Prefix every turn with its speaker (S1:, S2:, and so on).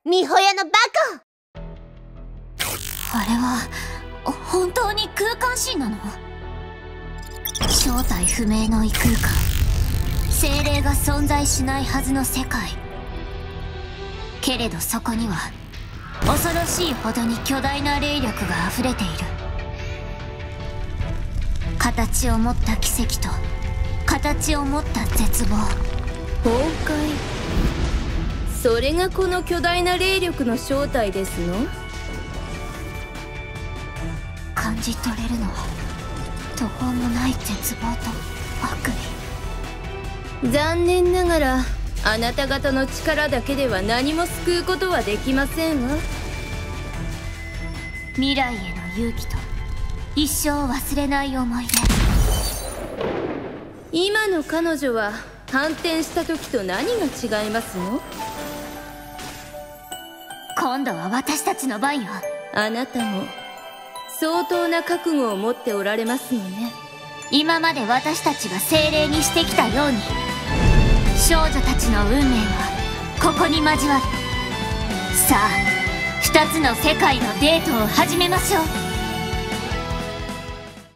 S1: 美穂屋のバカ。
S2: あれは本当に空間神なの？正体不明の異空間、精霊が存在しないはずの世界。けれどそこには恐ろしいほどに巨大な霊力が溢れている。形を持った奇跡と形を持った絶望。
S3: 崩壊、それがこの巨大な霊力の正体ですの？
S2: 感じ取れるのは途方もない絶望と悪意。
S3: 残念ながらあなた方の力だけでは何も救うことはできませんわ。
S2: 未来への勇気と一生忘れない思い出。
S3: 今の彼女は反転した時と何が違いますの？
S2: 今度は私たちの番よ。
S3: あなたも相当な覚悟を持っておられますのね。
S2: 今まで私たちが精霊にしてきたように、少女たちの運命はここに交わる。さあ、2つの世界のデートを始めましょう。